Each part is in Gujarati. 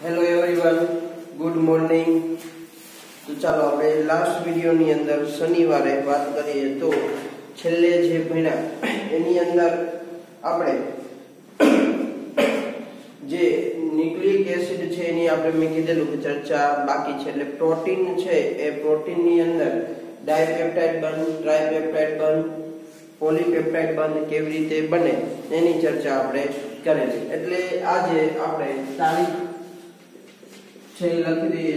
Hello everyone, good morning. તો ચાલો આપણે લાસ્ટ વિડિયોની અંદર શનિવારે વાત કરીએ તો છેલ્લે જે ભણ્યા એની અંદર આપણે જે ન્યુક્લિક એસિડ છે એની આપણે મેં કીધેલું કે ચર્ચા બાકી છે। એટલે પ્રોટીન છે એ પ્રોટીનની અંદર ડાયપેપ્ટાઇડ બંધ, ટ્રાઇપેપ્ટાઇડ બંધ, પોલીપેપ્ટાઇડ બંધ કેવી રીતે બને એની ચર્ચા આપણે કરેલી। એટલે આજે આપણે તારીખ છે લખી દઈએ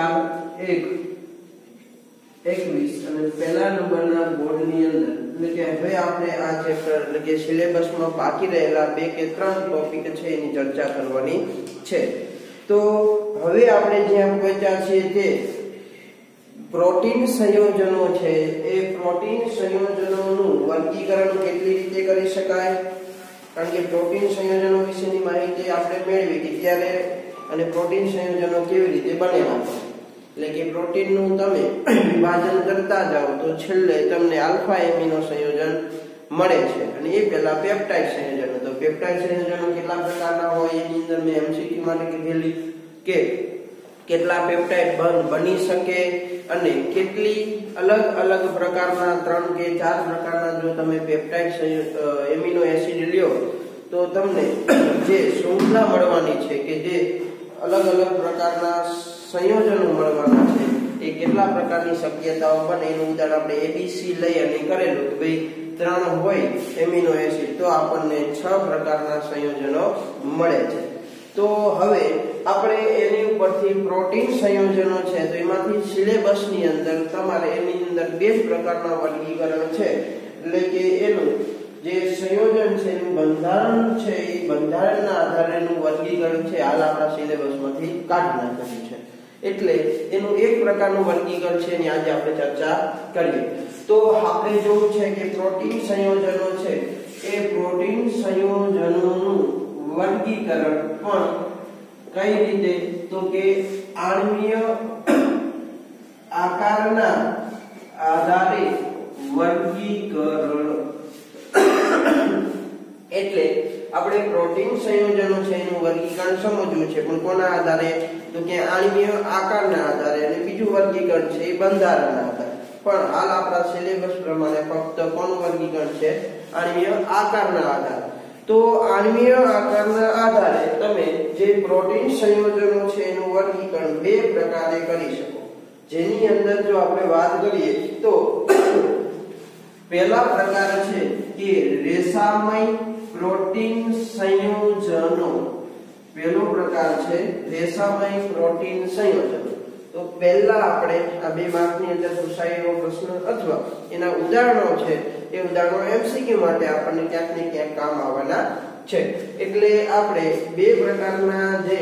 4/1/21 અને પહેલા નંબરના બોર્ડની અંદર એટલે કે હવે આપણે આ ચેપ્ટર એટલે કે સિલેબસમાં બાકી રહેલા 2 કે 3 ટોપિક છે એની ચર્ચા કરવાની છે। તો હવે આપણે જ્યાં પહોંચ્યા છીએ તે પ્રોટીન સંયોજનો છે એ પ્રોટીન સંયોજનોનું વર્ગીકરણ કેટલી રીતે કરી શકાય, કારણ કે પ્રોટીન સંયોજનો વિશેની માહિતી આપણે મેળવી કે ત્યારે અને પ્રોટીન સંયોજનો કેવી રીતે બનેલા એટલે કે પ્રોટીનનું તમે વિભાજન કરતા જાઓ તો છેલ્લે તમને આલ્ફા એમિનો સંયોજન મળે છે અને એ પહેલા પેપ્ટાઇડ સંયોજનો। તો પેપ્ટાઇડ સંયોજનો કેટલા પ્રકારના હોય એની અંદર મેં એમસીક્યુ માટે કીધેલી કે કેટલા પેપ્ટાઇડ બંધ બની શકે અને કેટલી અલગ અલગ પ્રકારના 3 કે 4 પ્રકારના જો તમે પેપ્ટાઇડ એમિનો એસિડ લ્યો તો તમને જે શૃંખલા મળવાની છે કે જે અલગ અલગ પ્રકારના સંયોજનો મળવાના છે એ કેટલા પ્રકારની શક્યતાઓ બને એનું ઉદાહરણ આપણે એબીસી લઈ અને કરેલું કે ભાઈ 3 હોય એમિનો એસિડ તો આપણને 6 પ્રકારના સંયોજનો મળે છે। તો હવે આપણે એની ઉપરથી પ્રોટીન સંયોજનો છે તો એમાંથી સિલેબસની અંદર તમારે એની અંદર 2 પ્રકારના વર્ગીકરણ છે એટલે કે એનું જે સંયોજન છે એનું બંધારણ છે એ બંધારણના આધારેનું વર્ગીકરણ છે હાલ આપણા સિલેબસમાંથી કાઢી નાખેલું છે। એટલે એનું એક પ્રકારનું વર્ગીકરણ છે એની આજે આપણે ચર્ચા કરીએ। તો આપણે જોવું છે કે પ્રોટીન સંયોજનો છે એ પ્રોટીન સંયોજનોનું વર્ગીકરણ પણ કઈ રીતે તો કે આણ્વીય આકારના આધારે વર્ગીકરણ એટલે આપણે પ્રોટીન સંયોજનો છે એનું વર્ગીકરણ સમજવું છે પણ કોના આધારે તો કે આણ્વીય આકારના આધારે અને બીજું વર્ગીકરણ છે એ બંધારણના આધારે। પણ હાલ આપણા સિલેબસ પ્રમાણે ફક્ત કોનું વર્ગીકરણ છે આણ્વીય આકારના આધારે। તો આણ્વીય આકારના આધારે તમે જે પ્રોટીન સંયોજનો છે એનું વર્ગીકરણ 2 પ્રકારે કરી શકો, જેની અંદર જો આપણે વાત કરીએ તો પહેલા પ્રકાર છે કે રેસામય પ્રોટીન સંયોજનો। પહેલો પ્રકાર છે રેસામય પ્રોટીન સંયોજનો। તો પહેલા આપણે આ 2 માર્કની અંદર પૂછાયેલો પ્રશ્ન અથવા એના ઉદાહરણો છે એ ઉદાહરણો એમસીક્યુ માટે આપણને ક્યાંક ને ક્યાંક કામ આવવાના છે। એટલે આપણે 2 પ્રકારના જે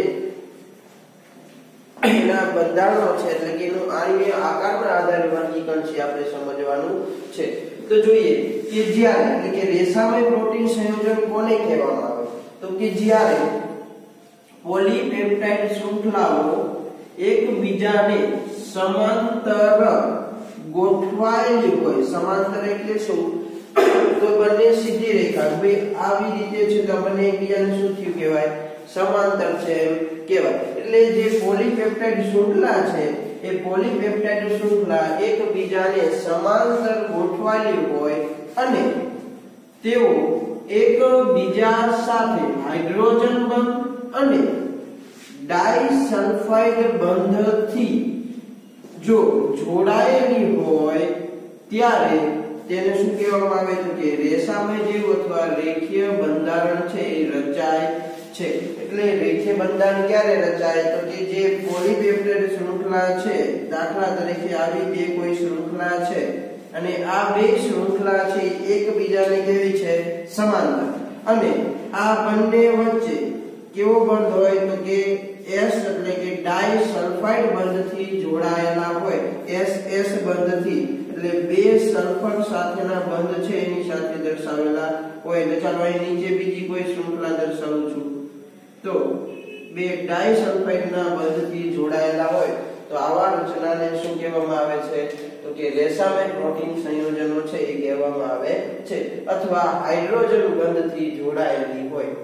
એના બંધારણો છે એટલે કે એનું આણ્વીય આકારના આધારે વર્ગીકરણ છે આપણે સમજવાનું છે। તો જોઈએ કે જ્યારે એટલે કે રેસામય પ્રોટીન સંયોજન કોને કહેવામાં આવે તો કે જ્યારે પોલીપેપ્ટાઇડ શૃંખલાઓ એકબીજાને સમાંતર ગોઠવાયેલી હોય। સમાંતર એટલે શું તો બંને સીધી રેખા ભાઈ આવી રીતે છે તો બંને એકબીજાને શું થયું કહેવાય સમાંતર છે કહેવાય। એટલે જે પોલીપેપ્ટાઇડ શૃંખલા છે એ પોલીપેપ્ટાઇડ શૃંખલા એકબીજાને સમાંતર ગોઠવાયેલી હોય અને તેઓ એકબીજા સાથે હાઇડ્રોજન બંધ અને ડાઇસલ્ફાઇડ બંધથી જો જોડાયેલી હોય ત્યારે તેને શું કહેવામાં આવે તો કે રેસામય જેવું અથવા રેખીય બંધારણ છે એ રચાય છે। એટલે રેખીય બંધારણ ક્યારે રચાય તો કે જે પોલીપેપ્ટાઇડ શૃંખલા છે દાખલા તરીકે આવી 2 કોઈ શૃંખલા છે અને આ 2 શૃંખલા છે એકબીજાને કેવી છે સમાંતર અને આ બંને વચ્ચે કેવો બંધ હોય તો કે S એટલે કે ડાઇસલ્ફાઇડ બંધથી જોડાયેલા હોય SS બંધથી એટલે 2 સલ્ફર સાથેના બંધ છે એની સાથે દર્શાવેલા હોય। તો ચાલો અહીં નીચે બીજી કોઈ શૃંખલા દર્શાવું છું તો 2 ડાઇસલ્ફાઇડના બંધથી જોડાયેલા હોય તો આવા રચનાને શું કહેવામાં આવે છે તો કે રેસામય પ્રોટીન સંયોજનો છે એ કહેવામાં આવે છે અથવા હાઇડ્રોજન બંધથી જોડાયેલી હોય।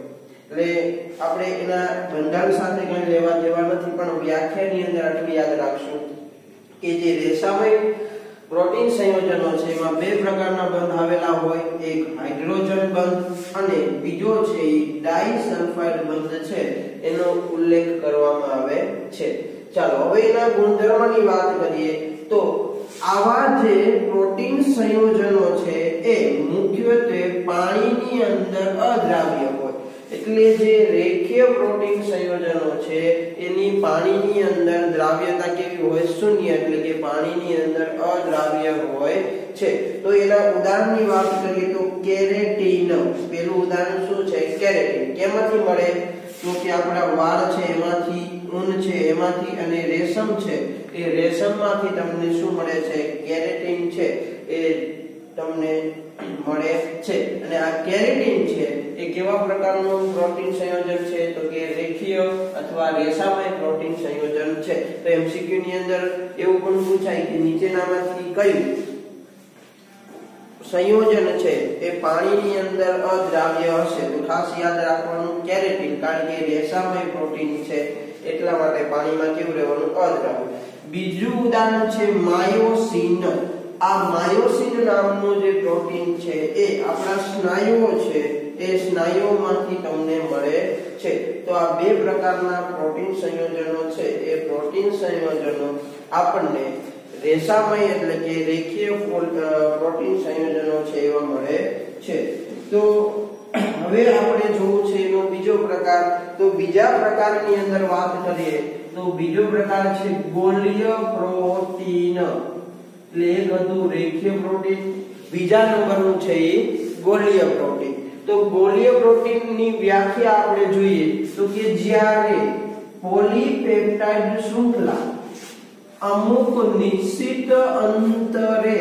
એટલે આપણે એના બંધારણ સાથે કઈ લેવા દેવા નથી, પણ વ્યાખ્યાની અંદર આટલું યાદ રાખશું કે જે રેસામય પ્રોટીન સંયોજનો છે એમાં બે પ્રકારના બંધ આવેલા હોય, એક હાઇડ્રોજન બંધ અને બીજો છે ડાઇસલ્ફાઇડ બંધ છે, એનો ઉલ્લેખ કરવામાં આવે છે. ચાલો હવે એના ગુણધર્મની વાત કરીએ તો આવા જે પ્રોટીન સંયોજનો છે એ મુખ્યત્વે પાણીની અંદર અદ્રાવ્ય હોય, એટલે જે રેખીય પ્રોટીન સંયોજનો છે એની પાણીની અંદર દ્રાવ્યતા કેવી હોય? શૂન્ય, એટલે કે પાણીની અંદર અદ્રાવ્ય હોય છે. તો એના ઉદાહરણની વાત કરીએ તો કેરેટીન, પેલું ઉદાહરણ શું છે? કેરેટીન. કેમાંથી મળે? તો કે આપણા વાળ છે એમાંથી, ઊન છે એમાંથી, અને રેશમ છે એ રેશમમાંથી તમને શું મળે છે? કેરેટીન છે એ તમને મળે છે. અને આ કેરેટીન છે એ કેવા પ્રકારનું પ્રોટીન સંયોજન છે? તો કે રેખીય અથવા રેસામય પ્રોટીન સંયોજન છે. તો એમસીક્યુ ની અંદર એવું પણ પૂછાય કે નીચેનામાંથી કયું સંયોજન છે એ પાણીની અંદર અદ્રાવ્ય હશે? તો ખાસ યાદ રાખવાનું કેરેટીન, કારણ કે રેસામય પ્રોટીન છે એટલા માટે પાણીમાં કેવું રહેવાનું? અદ્રાવ્ય. બીજું ઉદાહરણ છે માયોસિન. આ માયોસિન નામનું જે પ્રોટીન છે એ આપણા સ્નાયુઓ છે એ સ્નાયુઓમાંથી તમને મળે છે. તો આ બે પ્રકારના પ્રોટીન સંયોજનો છે એ પ્રોટીન સંયોજનો આપણને રેસામય એટલે કે રેખીય પ્રોટીન સંયોજનો છે એવા મળે છે. તો હવે આપણે જોવું છે એનો બીજો પ્રકાર. તો બીજા પ્રકારની અંદર વાત કરીએ તો બીજો પ્રકાર છે ગોલીય પ્રોટીન. એટલે એક હતું રેખીય પ્રોટીન, બીજા નંબરનું છે એ ગોલીય પ્રોટીન. તો ગોલીય પ્રોટીનની વ્યાખ્યા આપણે જોઈએ તો કે જ્યારે પોલીપેપ્ટાઇડ શૃંખલા અમુક નિશ્ચિત અંતરે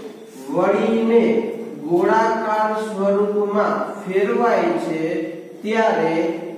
વળીને ગોળાકાર સ્વરૂપમાં ફેરવાય છે ત્યારે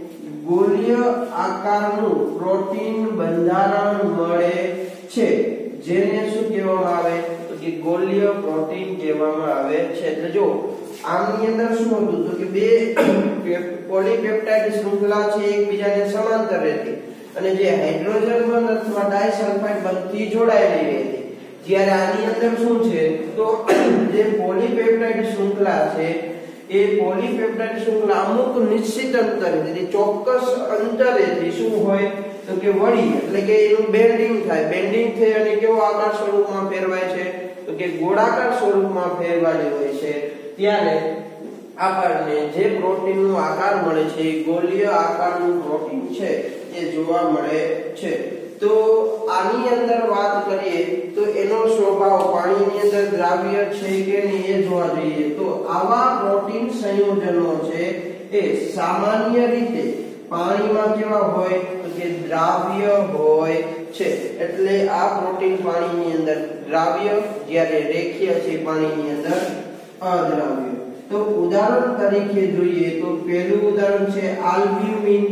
ગોલીય આકારનું પ્રોટીન બંધારણ મળે છે, જેને શું કહેવામાં આવે? તો કે ગોલીય પ્રોટીન કહેવામાં આવે છે. એટલે જો આની અંદર શું હતું તો કે બે પોલીપેપ્ટાઇડ શૃંખલા છે એકબીજાને સમાંતર રહેતી અને જે હાઇડ્રોજન બંધ અથવા ડાઇસલ્ફાઇડ બંધથી જોડાયેલી રહેતી. જ્યારે આની અંદર શું છે તો જે પોલીપેપ્ટાઇડ શૃંખલા છે એ પોલીપેપ્ટાઇડ શૃંખલા અમુક નિશ્ચિત અંતરે, એટલે ચોક્કસ અંતરેથી શું હોય તો કે વળી, એટલે કે એનું બેન્ડિંગ થાય. બેન્ડિંગ થઈ અને કેવો આકાર સ્વરૂપમાં ફેરવાય છે તો કે ગોળાકાર સ્વરૂપમાં ફેરવાયેલી હોય છે. ત્યારે આપણને જે પ્રોટીનનો આકાર મળે છે એ ગોલીય આકારનું પ્રોટીન છે એ જોવા મળે છે. તો આની અંદર વાત કરીએ તો એનો સ્વભાવ પાણીની અંદર દ્રાવ્ય છે કે નહીં એ જોવા જોઈએ. તો આવા પ્રોટીન સંયોજનો છે એ સામાન્ય રીતે પાણીમાં કેવા હોય તો કે દ્રાવ્ય હોય છે. એટલે આ પ્રોટીન પાણીની અંદર દ્રાવ્ય, જ્યારે રેખીય છે પાણીની અંદર અદ્રાવ્ય. તો ઉદાહરણ તરીકે જોઈએ તો પહેલું ઉદાહરણ છે આલ્બ્યુમિન.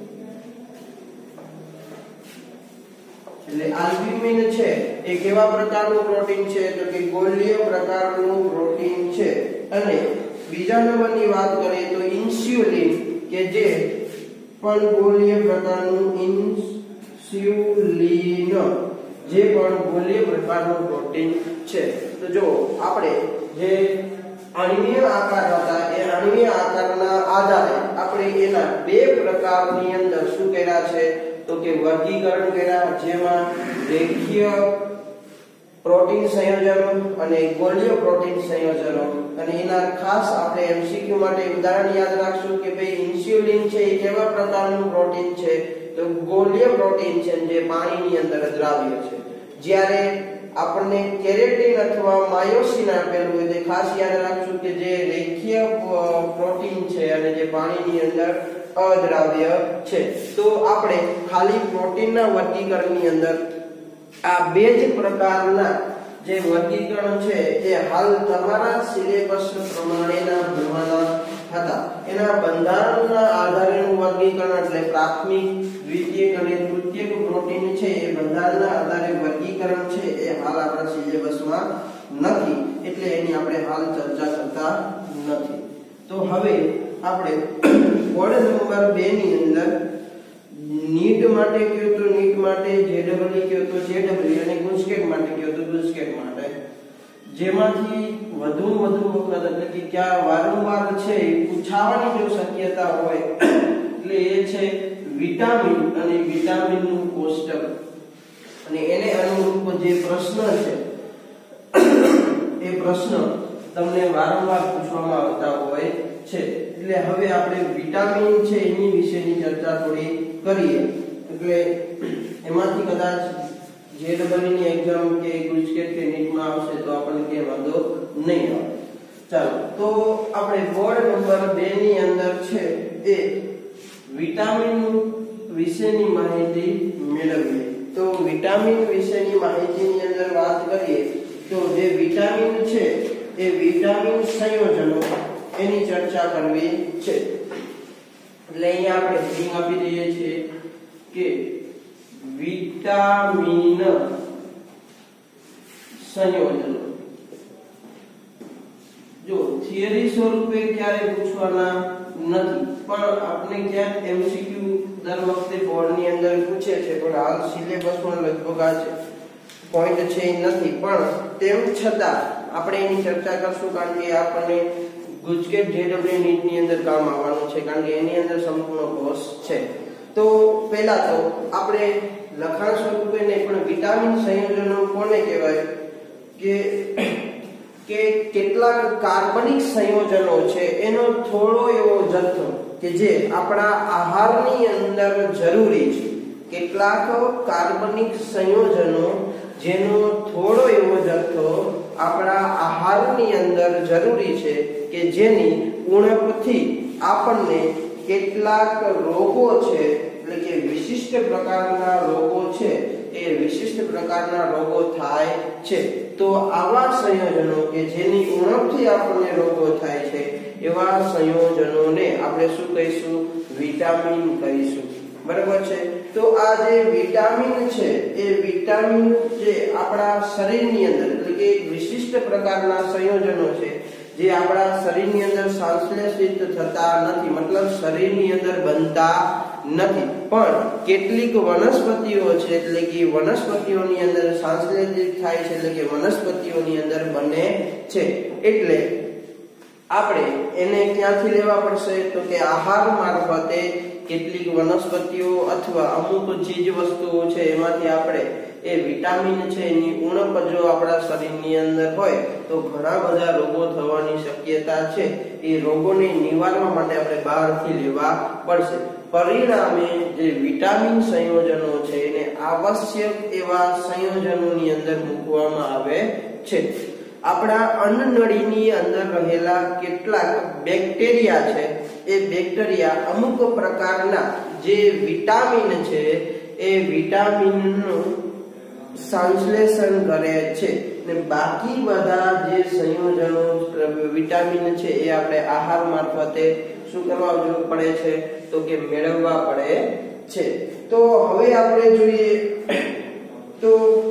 એટલે આલ્બ્યુમિન છે એ કેવા પ્રકારનું પ્રોટીન છે તો કે ગોલીય પ્રકારનું પ્રોટીન છે. અને બીજા નંબરની વાત કરીએ તો ઇન્સ્યુલિન, કે જે પણ ગોલીય પ્રકારનું ઇન્સ્યુલિન જે પણ ગોલીય પ્રકારનું પ્રોટીન છે. તો જો આપણે જે અણ્વીય આકાર હતા એ અણ્વીય આકારના આધારે આપણે એના બે પ્રકારની અંદર શું કર્યા છે તો કે વર્ગીકરણ કર્યા, જેમાં રેખીય પ્રોટીન સંયોજનો અને ગોલીય પ્રોટીન સંયોજનો. અને એના ખાસ આપણે એમસીક્યુ માટે ઉદાહરણ યાદ રાખશું કે ભાઈ ઇન્સ્યુલિન છે એ કેવા પ્રકારનું પ્રોટીન છે તો ગોલીય પ્રોટીન છે જે પાણીની અંદર દ્રાવ્ય છે. જ્યારે આપણને કેરેટીન અથવા માયોસિન આપેલું હોય તો ખાસ યાદ રાખશું કે જે રેખીય પ્રોટીન છે અને જે પાણીની અંદર અદ્રાવ્ય છે. તો આપણે ખાલી પ્રોટીનના વર્ગીકરણની અંદર આ બે જ પ્રકારના જે વર્ગીકરણ છે એ હાલ તમારા સિલેબસ પ્રમાણેના ભણવાના હતા. એના બંધારણના આધારેનું વર્ગીકરણ એટલે પ્રાથમિક, દ્વિતીયક અને તૃતીયક પ્રોટીન છે એ બંધારણના આધારે વર્ગીકરણ છે એ હાલ આપણા સિલેબસમાં નથી, એટલે એની આપણે હાલ ચર્ચા કરતા નથી. તો હવે આપણે બોર્ડ નંબર 2 ની અંદર નીટ માટે કયો તો નીટ માટે, જેડબલઈ કયો તો જેડબલઈ અને ગુજકેટ માટે કયો તો ગુજકેટ માટે, જેમાંથી વધુ વખત એટલે કે ક્યાં વારંવાર છે પૂછાવાની જો શક્યતા હોય એટલે એ છે વિટામિન અને વિટામિનનું કોષ્ટક, અને એને અનુરૂપ જે પ્રશ્ન છે એ પ્રશ્ન તમને વારંવાર પૂછવામાં આવતા હોય છે. એટલે હવે આપણે વિટામિન છે એની વિશેની ચર્ચા થોડી કરીએ. એટલે એમાંથી કદાચ જેડબલઈ ની એક્ઝામ કે ગુજકેટ કે નીટમાં આવશે તો આપણને કે વાંધો નહીં આવે. ચાલો તો આપણે બોર્ડ નંબર 2 ની અંદર છે એ વિટામિન વિશેની માહિતી મેળવીએ. તો વિટામિન વિશેની માહિતીની અંદર વાત કરીએ તો જે વિટામિન છે એ વિટામિન સંયોજનો એની ચર્ચા કરવી છે. એટલે અહીંયા આપણે હેડિંગ આપી દઈએ છીએ કે વિટામિન સંયોજનો. જો થિયરી સ્વરૂપે ક્યારે પૂછવાના નથી, પણ આપણે ક્યાંક એમસીક્યુ દર વખતે બોર્ડની અંદર પૂછે છે, પણ હાલ સિલેબસમાં લગભગ આ પોઈન્ટ છે એ નથી, પણ તેમ છતાં આપણે એની ચર્ચા કરશું કારણ કે આપણને ગુજકેટ જેડબલઈ નીટની અંદર કામ આવવાનું છે, કારણ કે એની અંદર સંપૂર્ણ કોર્સ છે. તો પહેલા તો આપણે લખાણ સ્વરૂપે નહીં પણ વિટામિન સંયોજનો કોને કહેવાય કે કેટલાક કાર્બનિક સંયોજનો છે એનો થોડો એવો જથ્થો કે જે આપણા આહારની અંદર જરૂરી છે. કેટલાક કાર્બનિક સંયોજનો જેનો થોડો એવો જથ્થો આપણા આહારની અંદર જરૂરી છે કે જેની ઉણપથી આપણને કેટલાક રોગો છે એટલે કે વિશિષ્ટ પ્રકારના રોગો છે એ વિશિષ્ટ પ્રકારના રોગો થાય છે. તો આવા સંયોજનો કે જેની ઉણપથી આપણને રોગો થાય છે એવા સંયોજનોને આપણે શું કહીશું? વિટામિન કહીશું. બરાબર છે. તો આ જે વિટામિન છે એ વિટામિન જે આપણા શરીરની અંદર એટલે કે વિશિષ્ટ પ્રકારના સંયોજનો છે જે આપણા શરીરની અંદર સંશ્લેષિત થતા નથી, મતલબ શરીરની અંદર બનતા નથી, પણ કેટલીક વનસ્પતિઓ છે એટલે કે વનસ્પતિઓની અંદર સંશ્લેષિત થાય છે એટલે કે વનસ્પતિઓની અંદર બને છે. એટલે આપણે એને ક્યાંથી લેવા પડશે? તો કે આહાર મારફતે કેટલીક વનસ્પતિઓ અથવા અમુક ચીજ વસ્તુઓ છે એમાંથી આપણે એ વિટામિન છે એની ઉણપ જો આપણા શરીરની અંદર હોય તો ઘણા બધા રોગો થવાની શક્યતા છે. એ રોગોને નિવારવા માટે આપણે બહારથી લેવા પડશે. પરિણામે જે વિટામિન સંયોજનો છે એને આવશ્યક એવા સંયોજનોની અંદર મૂકવામાં આવે છે. આપણા અન્નનળીની અંદર રહેલા કેટલાક બેક્ટેરિયા છે એ બેક્ટેરિયા અમુક પ્રકારના જે વિટામિન છે એ વિટામિનનું સંશ્લેષણ કરે છે, ને બાકી બધા જે સંયોજનો વિટામિન છે એ આપણે આહાર મારફતે શું કરવા પડે છે? તો કે મેળવવા પડે છે. તો હવે આપણે જોઈએ તો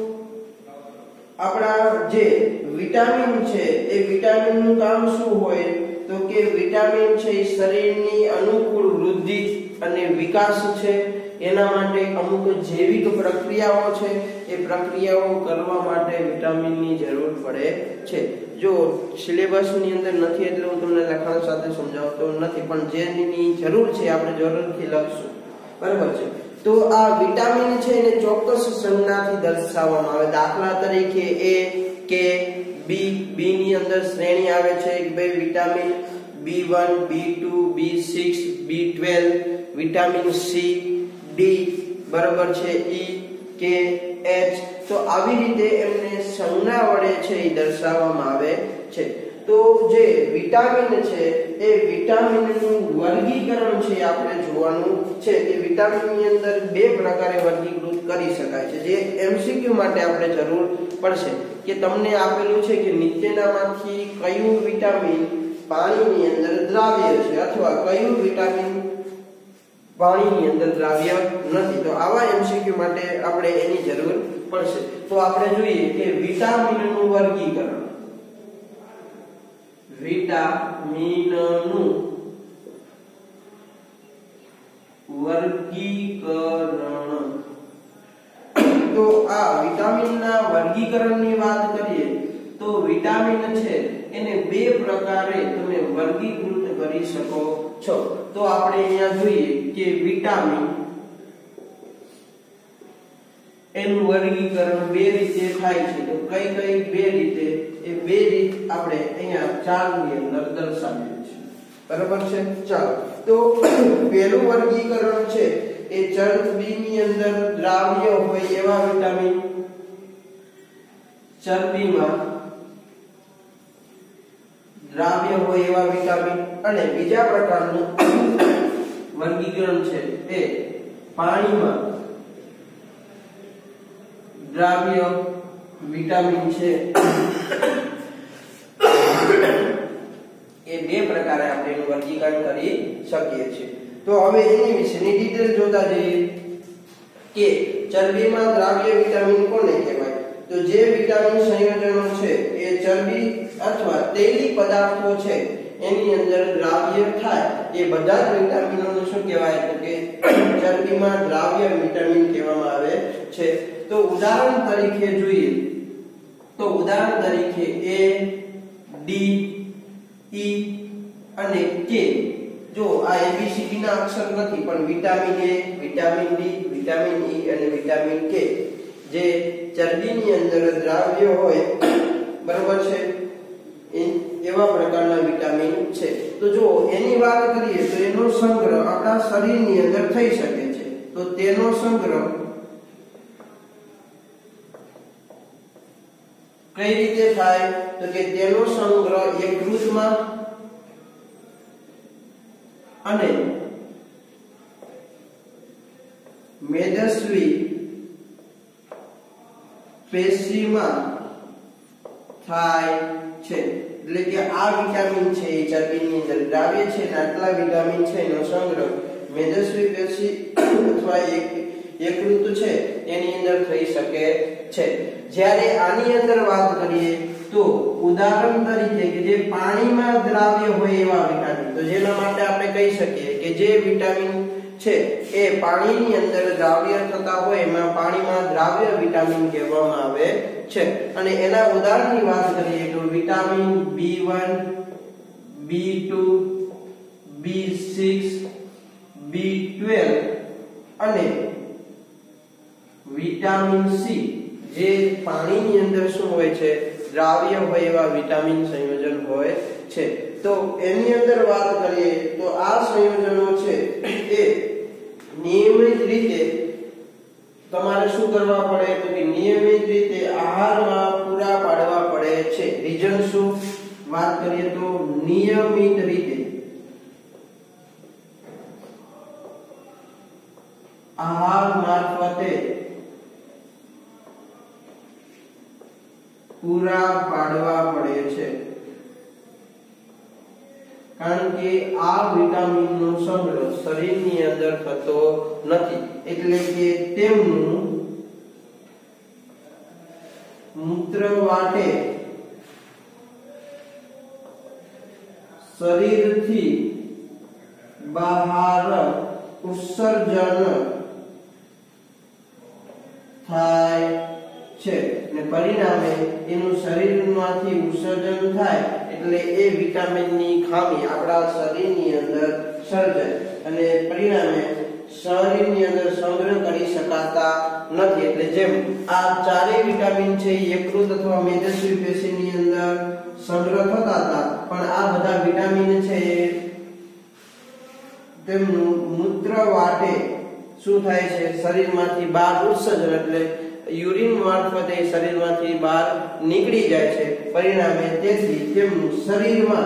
આપણા જે વિટામિન છે એ વિટામિનનું કામ શું હોય? તો કે વિટામિન છે એ શરીરની અનુકૂળ વૃદ્ધિ અને વિકાસ છે એના માટે અમુક જૈવિક પ્રક્રિયાઓ છે એ પ્રક્રિયાઓ કરવા માટે વિટામિનની જરૂર પડે છે. જો સિલેબસની અંદર નથી એટલે હું તમને લખાણ સાથે સમજાવતો નથી, પણ જેની જરૂર છે આપણે જરૂરથી લખશું. બરાબર છે. તો આ વિટામિન છે એને ચોક્કસ સંજ્ઞાથી દર્શાવવામાં આવે. દાખલા તરીકે એ કે બી ની અંદર શ્રેણી આવે છે કે ભાઈ vitamin B1 B2 B6 B12 vitamin C D બરાબર છે ઈ કે એચ. તો આવી રીતે એમને સંજ્ઞા વડે છે એ દર્શાવવામાં આવે છે. તો જે વિટામિન છે એ વિટામિનનું વર્ગીકરણ છે આપણે જોવાનું છે કે વિટામિનની અંદર બે પ્રકારે વર્ગીકૃત કરી શકાય છે, જે એમસીક્યુ માટે આપણે જરૂર પડશે કે તમને આપેલું છે કે નીચેનામાંથી કયું વિટામિન પાણીની અંદર દ્રાવ્ય છે અથવા કયું વિટામિન પાણીની અંદર દ્રાવ્ય નથી. તો આવા એમસીક્યુ માટે આપણે એની જરૂર પડશે. તો આપણે જોઈએ કે વિટામિનનું વર્ગીકરણ. વિટામિનનું વર્ગીકરણ. તો આ વિટામિનના વર્ગીકરણની વાત કરીએ તો વિટામિન છે એને બે પ્રકારે તમે વર્ગીકૃત કરી શકો છો. તો આપણે અહીંયા જોઈએ કે વિટામિન એનું વર્ગીકરણ બે રીતે થાય છે. તો કઈ કઈ બે રીતે? એ બે રીત આપણે અહીંયા ચાર્ટની અંદર દર્શાવીએ છીએ. બરાબર છે? ચાલો, તો પહેલું વર્ગીકરણ છે એ ચરબીની અંદર દ્રાવ્ય હોય એવા વિટામિન, ચરબીમાં દ્રાવ્ય હોય એવા વિટામિન, અને બીજા પ્રકારનું વર્ગીકરણ છે એ પાણીમાં દ્રાવ્ય વિટામિન છે. એ બે પ્રકારે આપણે એનું વર્ગીકરણ કરી શકીએ છીએ. તો હવે એની વિશેની ડિટેલ જોતા જઈએ કે ચરબીમાં દ્રાવ્ય વિટામિન કોને કહેવાય? તો જે વિટામિન સંયોજનો છે એ ચરબી અથવા તેલી પદાર્થો છે એની અંદર દ્રાવ્ય થાય એ બધા જ વિટામિનોને શું કહેવાય? તો કે ચરબીમાં દ્રાવ્ય વિટામિન કહેવામાં આવે છે. તો ઉદાહરણ તરીકે જોઈએ તો ઉદાહરણ તરીકે A, D, E અને K. જો આ ABCD ના અક્ષર નથી પણ vitamin A, vitamin D, vitamin E અને વિટામિન K જે ચરબીની અંદર દ્રાવ્ય હોય, બરાબર છે, એવા પ્રકારના વિટામિન છે. તો જો એની વાત કરીએ તો એનો સંગ્રહ આપણા શરીરની અંદર થઈ શકે છે. તો તેનો સંગ્રહ કઈ રીતે થાય? તો કે તેનો સંગ્રહ યકૃતમાં અને મેદસ્વી પેશીમાં થાય છે. એટલે કે આ વિટામિન છે એ ચરબીની અંદર દ્રાવ્ય છે અને આટલા વિટામિન છે એનો સંગ્રહ મેદસ્વી પેશી અથવા યકૃત છે એની અંદર થઈ શકે છે. જ્યારે આની અંદર વાત કરીએ તો ઉદાહરણ તરીકે કે જે પાણીમાં દ્રાવ્ય હોય એવા વિટામિન, તો જેના માટે આપણે કહી શકીએ કે જે વિટામિન છે એ પાણીની અંદર દ્રાવ્ય થતા હોય એમાં પાણીમાં દ્રાવ્ય વિટામિન કહેવામાં આવે છે. અને એના ઉદાહરણની વાત કરીએ તો vitamin B1, B2, B6, B12 અને વિટામિન C જે પાણીની અંદર શું હોય છે? દ્રાવ્ય હોય એવા વિટામિન સંયોજન હોય છે. તો એની અંદર વાત કરીએ તો આ સંયોજનો છે એ નિયમિત રીતે તમારે શું કરવા પડે? તો કે નિયમિત રીતે આહારમાં પૂરા પાડવા પડે છે. રીઝન શું? વાત કરીએ તો નિયમિત રીતે આહાર મારફતે પૂરા પાડવા પડે છે. કારણ કે આ વિટામિનનો સંગ્રહ શરીરની અંદર થતો નથી, એટલે કે તેમનું મૂત્ર વાટે શરીરથી બહાર ઉત્સર્જન થાય છે અને પરિણામે એનું શરીરમાંથી ઉત્સર્જન થાય એટલે એ વિટામિનની ખામી આપણા શરીરની અંદર સર્જાય અને પરિણામે શરીરની અંદર સંગ્રહ કરી શકાતા નથી. એટલે જેમ આ ચારેય વિટામિન છે યકૃત અથવા મેદસ્વી પેશીની અંદર સંગ્રહ થતા હતા, પણ આ બધા વિટામિન છે તેમનું મૂત્ર વાટે શું થાય છે? શરીરમાંથી બહાર ઉત્સર્જન એટલે યુરિન મારફતે શરીરમાંથી બહાર નીકળી જાય છે. પરિણામે તેથી તેમનું શરીરમાં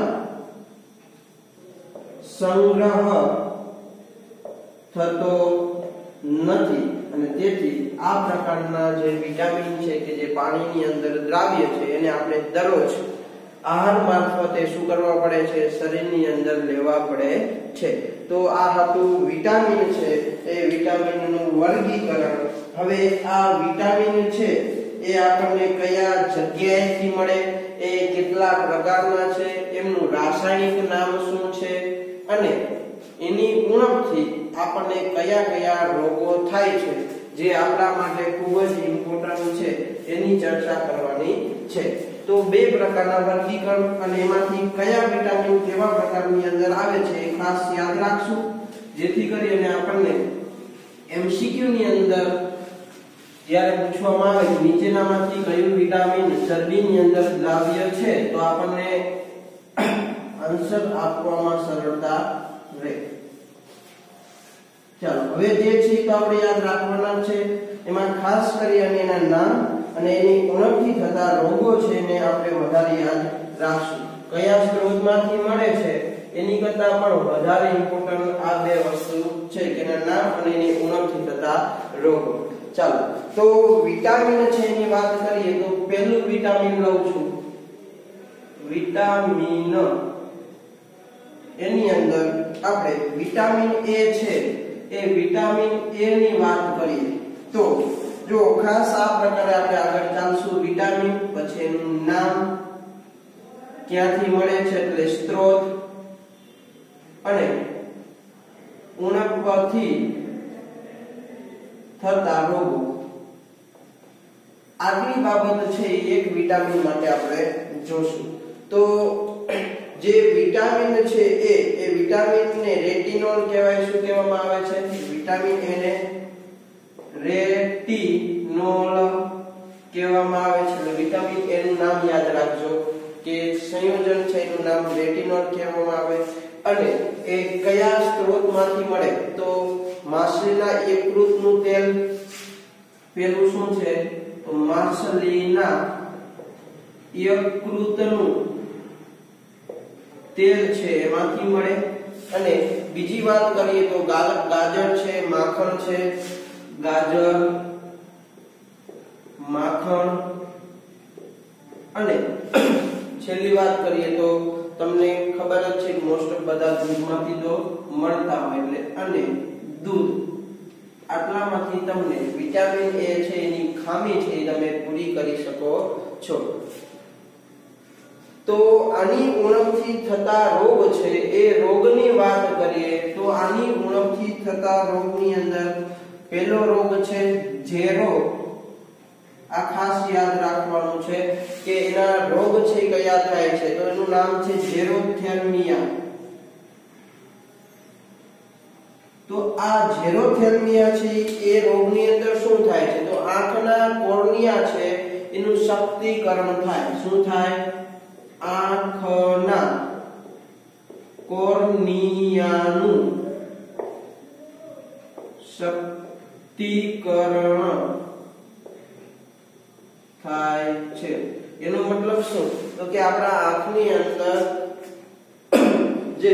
સંગ્રહ થતો નથી અને તેથી આ પ્રકારના જે વિટામિન છે કે જે પાણીની અંદર દ્રાવ્ય છે એને આપણે દરરોજ આહાર મારફતે શું કરવા પડે છે? શરીરની અંદર લેવા પડે છે. તો આ હતું વિટામિન છે એ વિટામિનનું વર્ગીકરણ. હવે આ વિટામિન છે એ આપણને કયા જગ્યાએથી મળે, એ કેટલા પ્રકારના છે, એમનું રાસાયણિક નામ શું છે અને એની ઉણપથી આપણને કયા કયા રોગો થાય છે જે આપણા માટે ખૂબ જ ઇમ્પોર્ટન્ટ છે એની ચર્ચા કરવાની છે. તો બે પ્રકારના વર્ગીકરણ અને એમાંથી કયા વિટામિન કેવા પ્રકારની અંદર આવે છે એ ખાસ યાદ રાખશું, જેથી કરીને આપણને MCQ ની અંદર જ્યારે પૂછવામાં આવે કે નીચેનામાંથી કયું વિટામિન ચરબીની અંદર દ્રાવ્ય છે તો આપણને આન્સર આપવામાં સરળતા રહે. ચાલો હવે જે છે તો આપણે યાદ રાખવાના છે. એમાં ખાસ કરીને એના નામ અને એની ઉણપથી થતા રોગો છે એને આપણે વધારે યાદ રાખશું. કયા સ્ત્રોતમાંથી મળે છે એની કરતા પણ વધારે ઇમ્પોર્ટન્ટ આ બે વસ્તુ છે કે એના નામ અને એની ઉણપથી થતા રોગો. ચાલો તો વિટામિન છે એની વાત કરીએ તો પહેલું વિટામિન લઉં છું, વિટામિન. એની અંદર આપણે વિટામિન A છે એ વિટામિન A ની વાત કરીએ તો જો ખાસ આ પ્રકારે આપણે આગળ ચાલશું. વિટામિન પછી એનું નામ, ક્યાંથી મળે છે એટલે સ્ત્રોત, અને ઉણપથી થતા રોગો. આગલી બાબત છે એક વિટામિન માટે આપણે જોશું. તો જે વિટામિન છે એ વિટામિનને રેટિનોલ કહેવાય. શું કહેવામાં આવે છે? વિટામિન A ને રેટિનોલ કહેવામાં આવે છે. એટલે વિટામિન A નું નામ યાદ રાખજો કે સંયોજન છે એનું નામ રેટિનોલ કહેવામાં આવે. અને એ કયા સ્ત્રોતમાંથી મળે તો માછલીના યકૃતનું તેલ, પેલું શું છે તો માછલીના યકૃતનું તેલ છે એમાંથી મળે. અને બીજી વાત કરીએ તો ગાજર છે, માખણ છે, ગાજર, માખણ. અને છેલ્લી વાત કરીએ તો તમને ખબર જ છે મોસ્ટ ઓફ બધા દૂધમાંથી તો મળતા હોય એટલે અને દૂધ. આટલામાંથી તમને વિટામિન A છે એની ખામી છે એ તમે પૂરી કરી શકો છો. તો આની ઉણપથી થતા રોગ છે એ રોગની વાત કરીએ તો આની ઉણપથી થતા રોગની અંદર પહેલો રોગ છે ઝેરો. આ ખાસ યાદ રાખવાનું છે કે એના રોગ છે કયા થાય છે તો એનું નામ છે ઝેરોથેલ્મિયા. તો આ ઝેરોથેલ્મિયા છે એ રોગની અંદર શું થાય છે તો આંખના કોર્નિયા છે એનું શક્તિકરણ થાય. શું થાય? આંખના કોર્નિયાનું શક્તિકરણ થાય છે. એનો મતલબ શું તો કે આપણા આંખની અંદર જે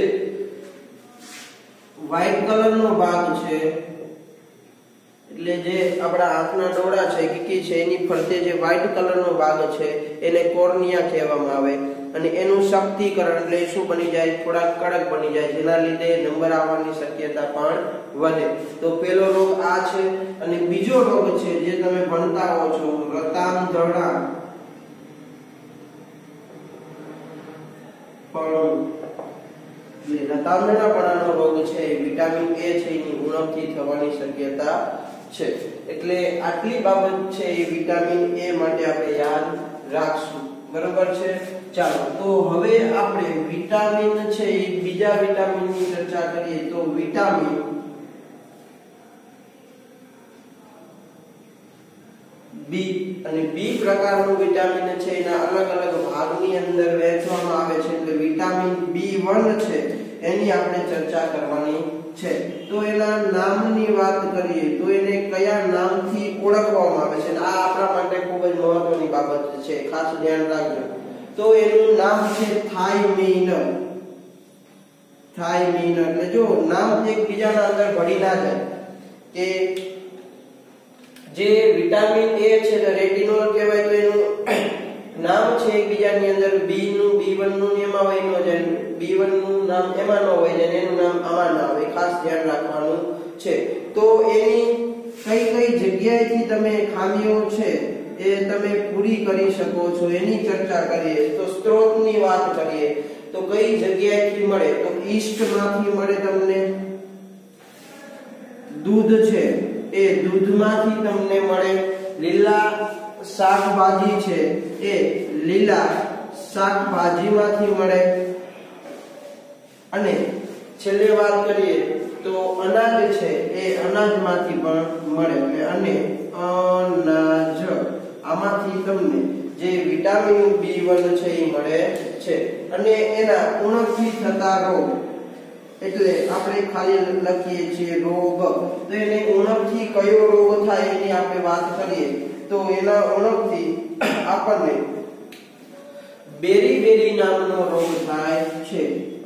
વ્હાઇટ કલરનો ભાગ છે એટલે જે આપણા આંખના ડોળા છે કીકી છે એની ફરતે જે વ્હાઇટ કલરનો ભાગ છે એને કોર્નિયા કહેવામાં આવે. અને એનું શક્તિકરણ એટલે શું બની જાય? થોડા કડક બની જાય, જેના લીધે નંબર આવવાની શક્યતા પણ વધે. તો પહેલો રોગ આ છે. અને બીજો રોગ છે જે તમે ભણતા હો છો રતાંધણા પણ. રતાંધણાપણાનો રોગ છે એ વિટામિન A છે એની ઉણપથી થવાની શક્યતા છે. એટલે આટલી બાબત છે એ વિટામિન A માટે આપણે યાદ રાખશું. બરોબર છે. ચાલો તો હવે આપણે વિટામિન છે એ બીજા વિટામિનની ચર્ચા કરીએ તો વિટામિન B. અને B પ્રકારનું વિટામિન છે એના અલગ અલગ ભાગની અંદર વહેંચવામાં આવે છે. એટલે વિટામિન B1 છે એની આપણે ચર્ચા કરવાની છે. તો એના નામની વાત કરીએ તો એને કયા નામથી ઓળખવામાં આવે છે આ આપણા માટે ખૂબ જ મહત્વની બાબત છે, ખાસ ધ્યાન રાખજો. તો એનું નામ છે થાઇમીન. થાઇમીન એટલે જો નામ એકબીજાના અંદર ભળી ના જાય કે જે વિટામિન A છે તો રેટિનોલ કહેવાય તો એનું નામ છે એકબીજાની અંદર B નું B1 નું એમાં હોય ન જાય, B1 નું નામ એમાં ન હોય અને એનું નામ આમાં ના હોય. ખાસ ધ્યાન રાખવાનું છે. તો એની કઈ કઈ જગ્યાએથી તમે ખામીઓ છે એ તમે પૂરી કરી શકો છો એની ચર્ચા કરીએ. તો સ્ત્રોતની વાત કરીએ તો કઈ જગ્યાએથી મળે તો ઈસ્ટમાંથી મળે તમને, દૂધ છે એ દૂધમાંથી તમને મળે, લીલા શાકભાજી છે એ લીલા શાકભાજીમાંથી મળે, અને છેલ્લે વાત કરીએ તો અનાજ છે એ અનાજમાંથી પણ મળે, અને અનાજ આમાંથી તમને જે વિટામિન B1 છે એ મળે છે. અને એના ઉણપથી થતા રોગ, એટલે આપણે ખાલી લખીએ છીએ રોગ, તો એને ઉણપથી કયો રોગ થાય એની આપણે વાત કરીએ તો એના ઉણપથી આપણને બેરી નામનો રોગ થાય છે.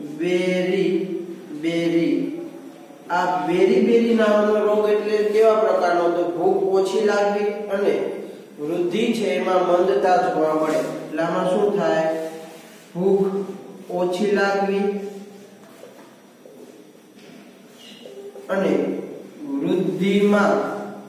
બેરી આ બેરી નામનો રોગ એટલે કેવા પ્રકારનો? તો ભૂખ ઓછી લાગવી અને વૃદ્ધિ છે એમાં મંદતા જોવા મળે. એટલે આમાં શું થાય? ભૂખ ઓછી લાગવી અને વૃદ્ધિમાં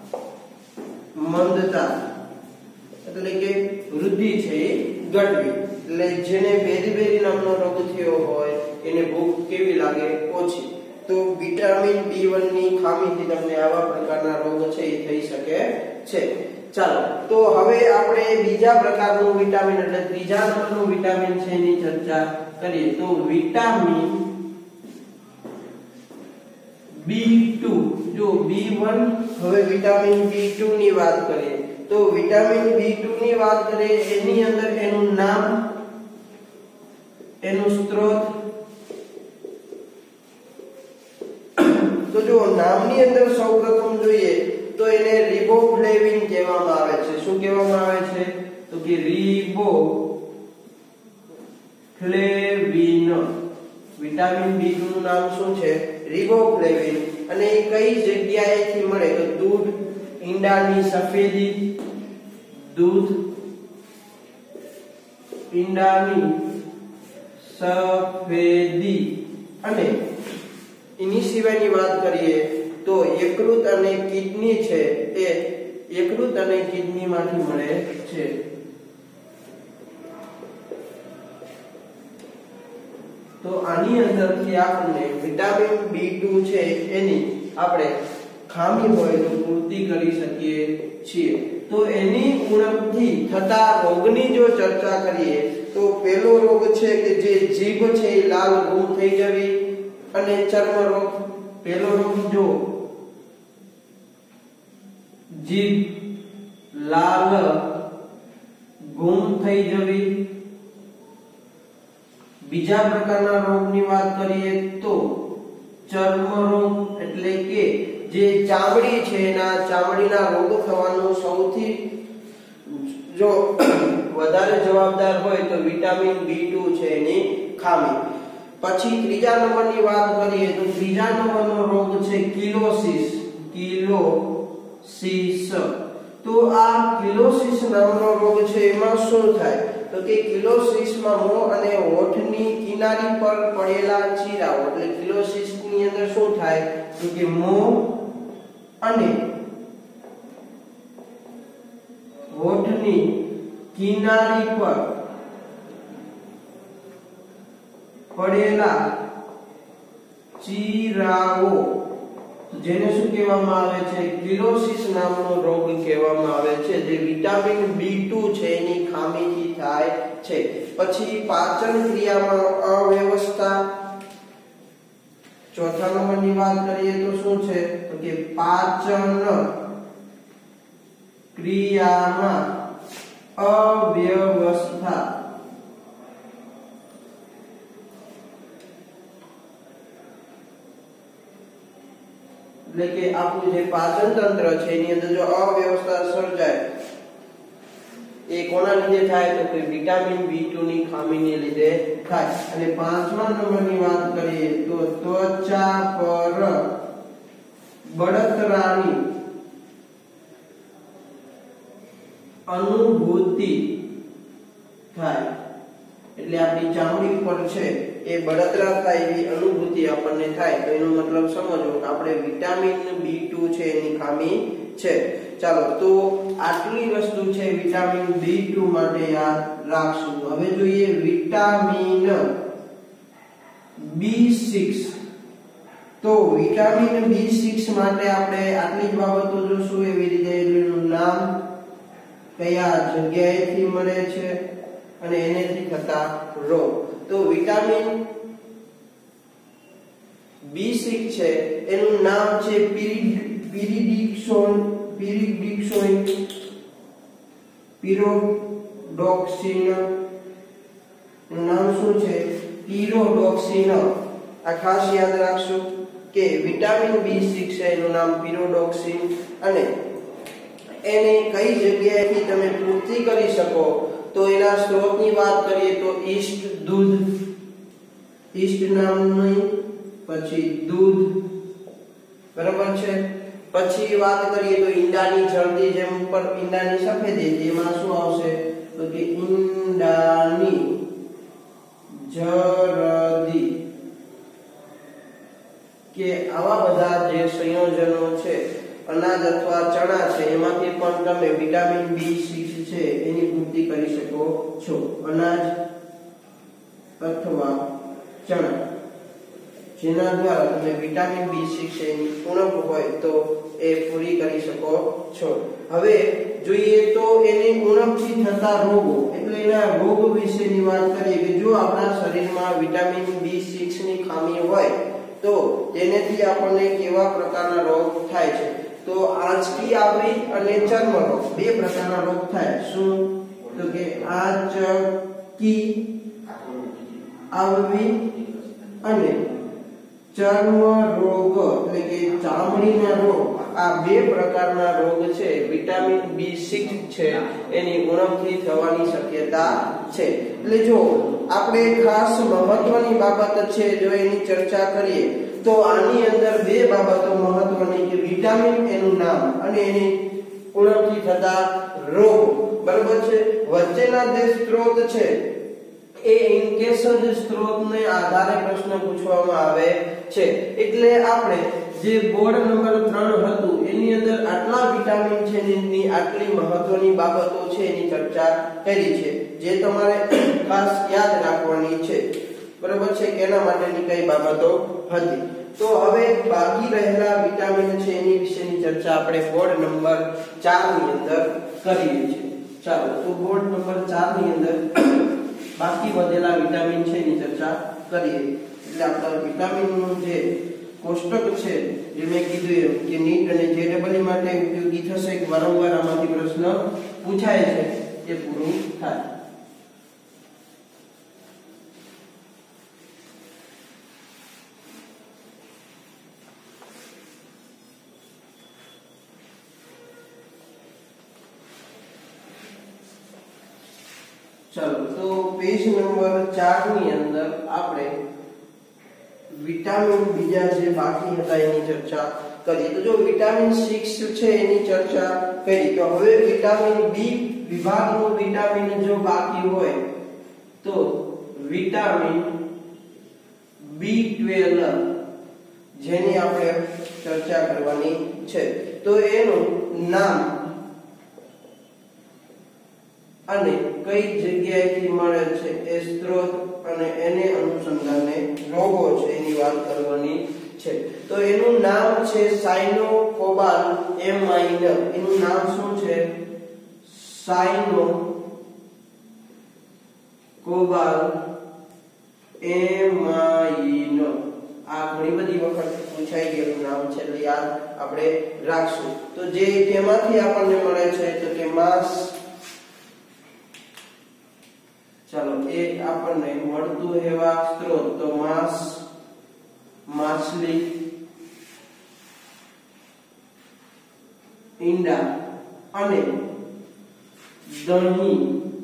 મંદતા, એટલે કે વૃદ્ધિ છે એ ઘટવી. એટલે જેને બેરી નામનો રોગ થયો હોય એને ભૂખ કેવી લાગે? ઓછી. તો વિટામિન B1 ની ખામીથી તમને આવા પ્રકારના રોગ છે એ થઈ શકે છે. ચાલો, તો હવે આપણે બીજા પ્રકારનું વિટામિન એટલે ત્રીજા નંબરનું વિટામિન છે એની ચર્ચા કરીએ. તો વિટામિન B2. જો B1, હવે વિટામિન B2 ની વાત કરીએ તો વિટામિન B2 ની વાત કરીએ એની અંદર એનું નામ, એનું સ્ત્રોત. તો જો નામની અંદર સૌપ્રથમ જોઈએ તો એને રિબોફ્લેવિન કહેવામાં આવે છે. શું કહેવામાં આવે છે? તો કે રિબોફ્લેવિન. વિટામિન B2 નું નામ શું છે? રિબોફ્લેવિન. અને એ કઈ જગ્યાએથી મળે? તો દૂધ, ઈંડાની સફેદી, દૂધ, ઈંડાની સફેદી, અને એની સિવાયની વાત કરીએ તો યકૃત અને કિડની છે એ યકૃત અને કિડનીમાંથી મળે છે. તો આની અંદરથી આપણે વિટામિન B2 છે એની આપણે ખામી હોય તો પૂર્તિ કરી શકીએ છીએ. તો એની ઉણપથી થતા રોગની જો ચર્ચા કરીએ તો પહેલો રોગ છે કે જે જીભ છે એ લાલ ગુમ થઈ જવી, અને ચર્મ રોગ. પહેલો રોગ જો જીભ લાલ ગુમ થઈ જવી. બીજા પ્રકારના રોગની વાત કરીએ તો ચર્મ રોગ, એટલે કે જે ચામડી છે એના ચામડીના રોગ થવાનું સૌથી જો વધારે જવાબદાર હોય તો વિટામિન B2 છે એની ખામી. પછી ત્રીજા નંબરની વાત કરીએ તો ત્રીજા નંબરનો રોગ છે કિલોસિસ. તો આ કિલોસિસ નામનો રોગ છે એમાં શું થાય? તો કે કિલોસિસમાં મોં અને હોઠની કિનારી પર પડેલા ચીરાઓ, એટલે કિલોસિસ ની અંદર શું થાય? તો કે મોં અને હોઠની કિનારી પર પડેલા ચીરાઓ, જેને શું કહેવામાં આવે છે? કિલોસિસ નામનો રોગ કહેવામાં આવે છે, જે વિટામિન B2 છે એની ખામીથી થાય છે. પછી પાચન ક્રિયામાં અવ્યવસ્થા. ચોથા નંબરની વાત કરીએ તો શું છે? તો કે પાચન ક્રિયામાં અવ્યવસ્થા. એટલે કે આપણું જે પાચન તંત્ર છે એની અંદર જો અવ્યવસ્થા સર્જાય એ કોના લીધે થાય? તો કે વિટામિન B2 ની ખામીને લીધે થાય. અને પાંચમા નંબરની વાત કરીએ તો ત્વચા પર બળતરાની અનુભૂતિ થાય. એટલે આપણી ચામડી પર છે એ બળતરા થાય એવી અનુભૂતિ આપણને થાય. તો એનો મતલબ સમજો કે આપણે વિટામિન B2 છે એની ખામી છે. ચાલો, તો આટલી વસ્તુ છે વિટામિન B2 માટે યાદ રાખશું. હવે જોઈએ વિટામિન B6. તો વિટામિન B6 માટે આપણે આટલી જ બાબતો જોશું. એવી રીતે એનું નામ, કયા જગ્યાએથી મળે છે અને એનેથી થતા રોગ. તો વિટામિન B6 છે એનું નામ છે pyridoxine એનું નામ શું છે? pyridoxine. આ ખાસ યાદ રાખજો કે વિટામિન B6 છે એનું નામ pyridoxine, અને એને કઈ જગ્યાએથી તમે પૂર્તિ કરી શકો તો એના સ્ત્રોતની વાત કરીએ તો ઈસ્ટ, દૂધ, ઈસ્ટ નામની, પછી દૂધ, બરાબર છે. પછી વાત કરીએ તો ઈંડાની જરદી, જેમ ઉપર ઈંડાની સફેદી, એમાં શું આવશે તો કે ઈંડાની જરદી, કે આવા બધા જે સંયોજનો છે અનાજ અથવા ચણા છે એમાંથી પણ તમે વિટામિન B6 છે એની પૂર્તિ કરી શકો છો. અનાજ અથવા ચણા જેના દ્વારા તમે વિટામિન B6 છે એની ઉણપ હોય તો એ પૂરી કરી શકો છો. હવે જોઈએ તો એની ઉણપથી થતા રોગો, એટલે એના રોગ વિશેની વાત કરીએ કે જો આપણા શરીરમાં વિટામિન B6 ની ખામી હોય તો તેનેથી આપણને કેવા પ્રકારના રોગ થાય છે? તો આંચકી આવરી અને ચર્મ રોગ, બે પ્રકારના રોગ થાય. શું? તો કે આંચકી આવરી અને ચર્મ રોગ, એટલે કે ચામડીના રોગ. આ બે પ્રકારના રોગ છે વિટામિન B6 છે એની ઉણપથી થવાની શક્યતા છે. એટલે જો આપણે ખાસ મહત્વની બાબત છે જો એની ચર્ચા કરીએ તો આની અંદર બે બાબતો મહત્વની કે વિટામિન એનું નામ અને એની ઉણપથી થતા રોગ, બરાબર છે. વચ્ચેના જે સ્ત્રોત છે એ ઇનકેસ જ સ્ત્રોતને આધારે પ્રશ્ન પૂછવામાં આવે છે. એટલે આપણે જે બોર્ડ નંબર 3 હતું એની અંદર આટલા વિટામિન છે એની આટલી મહત્વની બાબતો છે એની ચર્ચા કરી છે, જે તમારે ખાસ યાદ રાખવાની છે, બરાબર છે, કે એના માટેની કઈ બાબતો હતી. તો હવે બાકી રહેલા વિટામિન છે એની વિશેની ચર્ચા આપણે બોર્ડ નંબર 4 ની અંદર કરીએ છીએ. ચાલો, તો બોર્ડ નંબર 4 ની અંદર બાકી વધેલા વિટામિન છે એની ચર્ચા કરીએ. એટલે આપણા વિટામિનનું જે કોષ્ટક છે જે મેં કીધું કે નીટ અને JEE માટે ઉપયોગી થશે, કે વારંવાર આમાંથી પ્રશ્ન પૂછાય છે, એ પૂરું થાય. ચાલો, તો પેજ નંબર 4 ની અંદર આપણે વિટામિન બીજા જે બાકી હતા એની ચર્ચા કરીએ. તો જો વિટામિન 6 છે એની ચર્ચા કરી, તો હવે વિટામિન બી વિભાગનું વિટામિન જો બાકી હોય તો વિટામિન B12 જેની આપણે ચર્ચા કરવાની છે. તો એનું નામ અને કઈ જગ્યાએથી મળે છે એ સ્ત્રોત અને એને અનુસંધાને રોગો છે એની વાત કરવાની છે. તો એનું નામ છે સાયનોકોબાલએમાઇન. એનું નામ શું છે? સાયનોકોબાલએમાઇન. આ ઘણી બધી વખત પૂછાઈ ગયેલું નામ છે, એટલે યાદ આપણે રાખશું. તો જે કેમાંથી આપણને મળે છે તો કે માંસ. ચાલો, એ આપણને મળતું એવા સ્ત્રોત તો માંસ, માછલી, ઈંડા અને દહીં.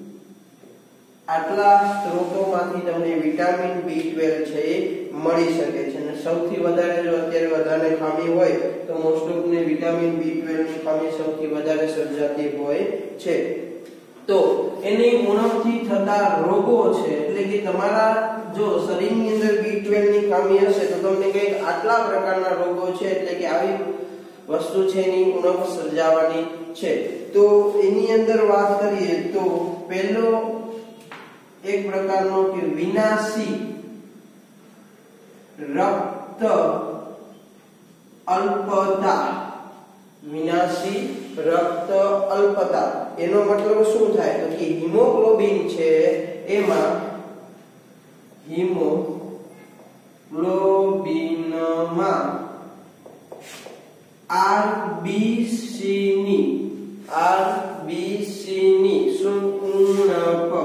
આટલા સ્ત્રોતોમાંથી તમને વિટામિન B12 છે એ મળી શકે છે. અને સૌથી વધારે જો અત્યારે વધારે ખામી હોય તો મોસ્ટ ઓફ ને વિટામિન B12 ની ખામી સૌથી વધારે સર્જાતી હોય છે. તો એની ઉણપથી થતા રોગો છે, એટલે કે તમારા જો શરીરની અંદર B12 ની ખામી હશે તો તમને કંઈક આટલા પ્રકારના રોગો છે, એટલે કે આવી વસ્તુ છે એની ઉણપ સર્જાવાની છે. તો એની અંદર વાત કરીએ તો પહેલો એક પ્રકારનો કે વિનાશી રક્ત અલ્પતા, વિનાશી રક્ત અલ્પતા એનો મતલબ શું થાય તો કે હિમોગ્લોબિન છે એમાં હિમોગ્લોબિનમાં RBC ની શું ઉણપ,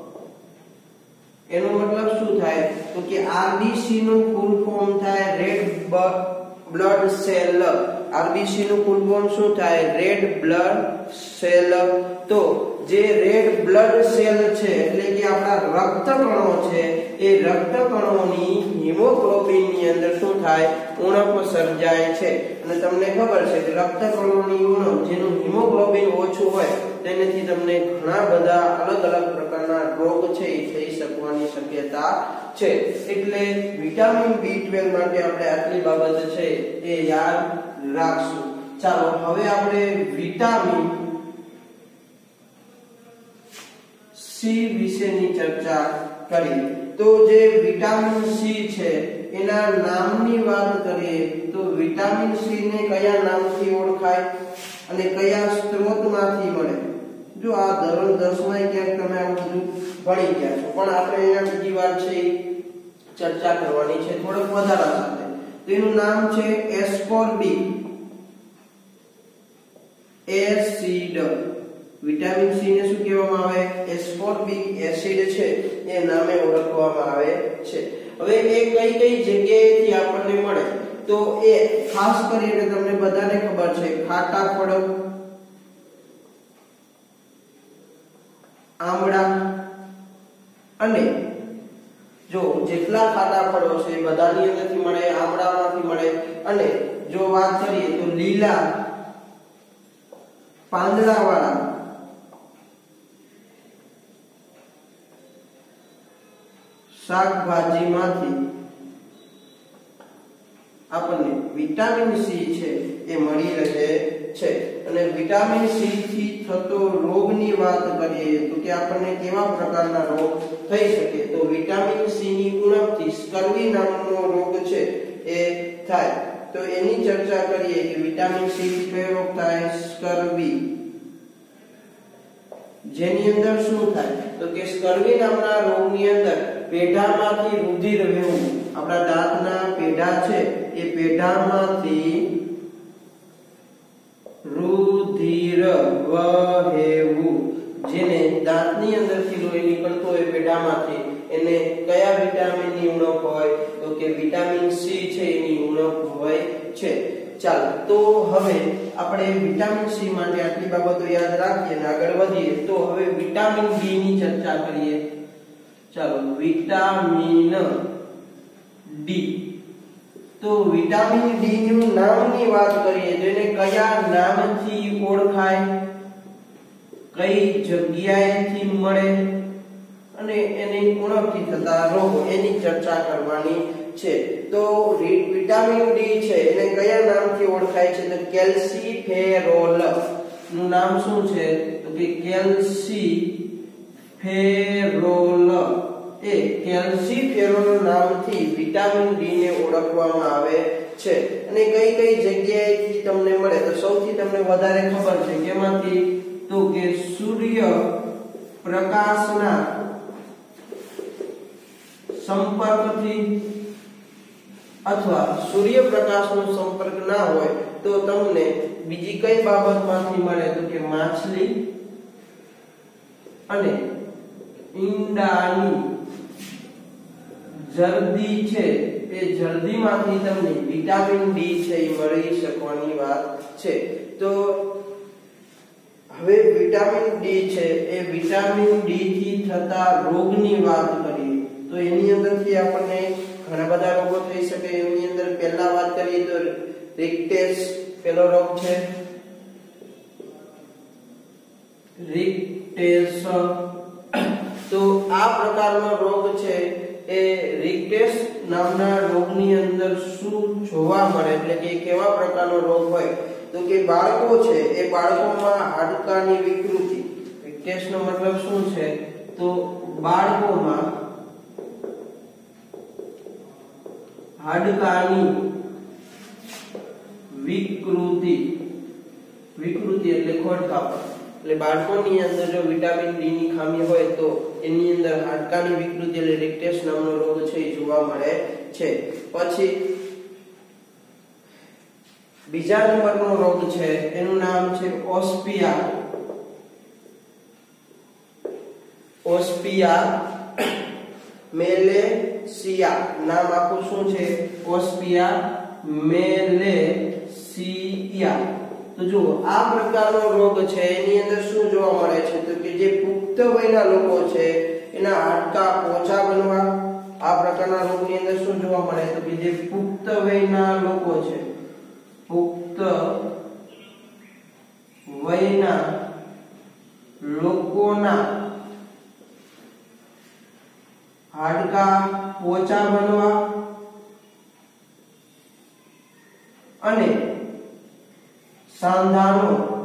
એનો મતલબ શું થાય તો કે RBC નું ફૂલ ફોર્મ થાય રેડ બ્લડ સેલ. RBC નું ફૂલ ફોર્મ શું થાય રેડ બ્લડ સેલ. તો જે રેડ બ્લડ સેલ છે એટલે કે આપણા રક્તકણો છે એ રક્તકણોની હિમોગ્લોબિન ની અંદર શું થાય ઉણપ સર્જાય છે. અને તમને ખબર છે કે રક્તકણોની ઉણપ જેનું હિમોગ્લોબિન ઓછું હોય તેનાથી તમને ઘણા બધા અલગ અલગ પ્રકારના રોગ છે એ થઈ શકવાની શક્યતા છે. એટલે વિટામિન B12 માટે આપણે આટલી બાબત છે એ યાદ રાખશું. ચાલો હવે આપણે વિટામિન C વિશેની ચર્ચા કરીએ. તો જે વિટામિન C છે એના નામની વાત કરીએ તો વિટામિન C ને કયા નામથી ઓળખાય અને કયા સ્ત્રોતમાંથી મળે? જો આ ધોરણ 10 માં ક્યાંક તમે આ બધું ભણી ગયા છો, પણ આપણે અહીંયા બીજી વાર છે ચર્ચા કરવાની છે થોડોક વધારા સાથે. તો એનું નામ છે એસ્કોર્બિક એસિડ. વિટામિન C ને શું કહેવામાં આવે? એસ્કોર્બિક એસિડ છે એ નામે ઓળખવામાં આવે છે. હવે એ કઈ કઈ જગ્યાએથી આપણને મળે તો એ ખાસ કરીને તમને બધાને ખબર છે ખાટા ફળ, આમળા અને જો જેટલા ખાટા ફળો છે એ બધાની અંદરથી મળે, આમળામાંથી મળે. અને જો વાત કરીએ તો લીલા પાંદડાવાળા શાકભાજીમાંથી આપણને વિટામિન C છે એ મળી રહે છે. અને વિટામિન C થી થતો રોગની વાત કરીએ તો કે આપણને કેવા પ્રકારના રોગ થઈ શકે તો વિટામિન C ની ઉણપથી સ્કર્વી નામનો રોગ છે એ થાય. તો એની ચર્ચા કરીએ કે વિટામિન C થી કયો રોગ થાય? સ્કર્વી. જેની અંદર શું થાય તો કે સ્કર્વી નામના રોગની અંદર પેઢામાંથી રુધિર વહેવું, આપણા દાંતના પેઢા છે એ પેઢામાંથી રુધિર વહેવું, જેને દાંતની અંદરથી લોહી નીકળતો હોય પેઢામાંથી, એને કયા વિટામિનની ઉણપ હોય તો કે વિટામિન C છે એની ઉણપ હોય છે. ચાલો તો હવે આપણે વિટામિન C માટે આટલી બાબતો યાદ રાખીએ અને આગળ વધીએ. તો હવે વિટામિન D ની ચર્ચા કરીએ. ચાલો વિટામિન D. તો વિટામિન D નું નામની વાત કરીએ તો એને કયા નામથી ઓળખાય, કઈ જગ્યાએથી મળે અને એની ઉણપથી થતા રોગો એની ચર્ચા કરવાની છે. તો વિટામિન D છે એને કયા નામથી ઓળખાય છે તો કેલ્સીફેરોલ નું નામ શું છે તો કે કેલ્સીફેરોલ. એ કેલ્સીફેરોલ નામથી વિટામિન D ને ઓળખવામાં આવે છે. અને કઈ કઈ જગ્યાએથી તમને મળે તો સૌથી તમને વધારે ખબર છે કેમાંથી તો કે સૂર્ય પ્રકાશના સંપર્કથી, અથવા સૂર્યપ્રકાશનો સંપર્ક ના હોય તો તમને બીજી કઈ બાબતમાંથી મળે તો કે માછલી અને ઈંડાની જરદી છે એ જરદીમાંથી તમને વિટામિન D છે એ મળી શકવાની વાત છે. તો હવે વિટામિન D છે એ વિટામિન D થી થતા રોગની વાત કરીએ તો એની અંદરથી આપણને ઘણા બધા રોગો થઈ શકે. એની અંદર પહેલા વાત કરીએ તો રિક્ટેસ પેલો રોગ છે, રિક્ટેસ. તો આ પ્રકારનો રોગ છે એ રિક્ટેસ નામના રોગની અંદર શું જોવા મળે એટલે કે કેવા પ્રકારનો રોગ હોય તો કે બાળકો છે એ બાળકોમાં હાડકાની વિકૃતિ. રિક્ટેસનો મતલબ શું છે તો બાળકોમાં હાડકાની વિકૃતિ, વિકૃતિ એટલે ખોડખાપણ. એટલે બાળકોની અંદર જો વિટામિન ડી ની ખામી હોય તો એની અંદર હાડકાની વિકૃતિ એટલે રિકેટ્સ નામનો રોગ છે એ જોવા મળે છે. પછી બીજા નંબરનો રોગ છે એનું નામ છે ઓસ્પિયા. ઓસ્પિયા મેલેસિયા, નામ આખું શું છે? ઓસ્પિયા મેલેસિયા. તો જો આ પ્રકારનો રોગ છે એની અંદર શું જોવા મળે છે તો કે જે પુખ્ત વયના લોકો છે એના હાડકા પોચા બનવા. આ પ્રકારના રોગની અંદર શું જોવા મળે તો કે જે પુખ્ત વયના લોકો છે, પુખ્ત વયના લોકોના હાડકા પોચા બનવા અને સાંધાનો